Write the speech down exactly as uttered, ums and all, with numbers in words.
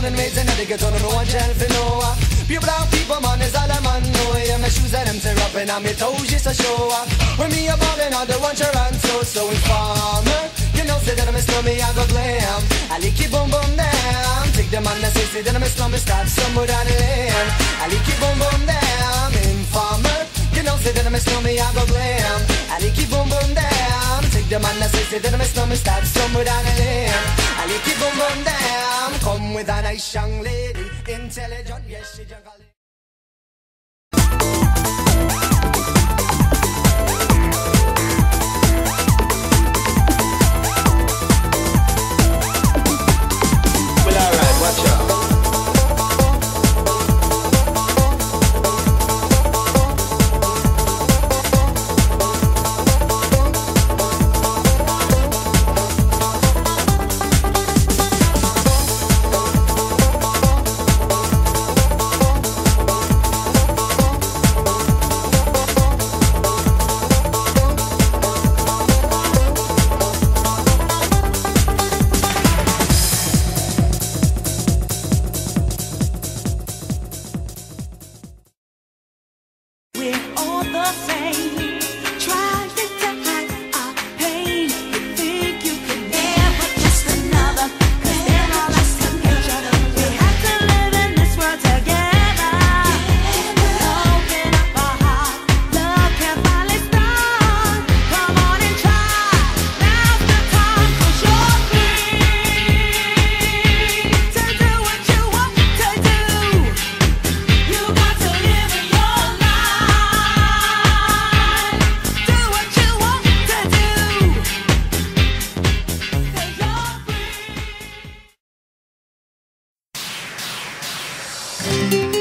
born and raised in the ghetto, no one chance for no. Pure brown people, man, is all I'm on. No, yeah, my shoes and them tear up and on my toes just to show. When me a ballin', I don't want your answer, so informer. You know, say that I'm a slummy, I go glam. I lick it boom boom down. Take the man that say, say that I'm a slummy, stop somewhere down the lane. I lick it boom boom down. Informer. You know, say that I'm a slummy, I go glam. I lick it boom boom down. Take the man that say, say that I'm a slummy, stop somewhere down the lane. I lick it boom boom down. Come with a nice young lady, intelligent, yes, she jungle. Watch out. Thank you.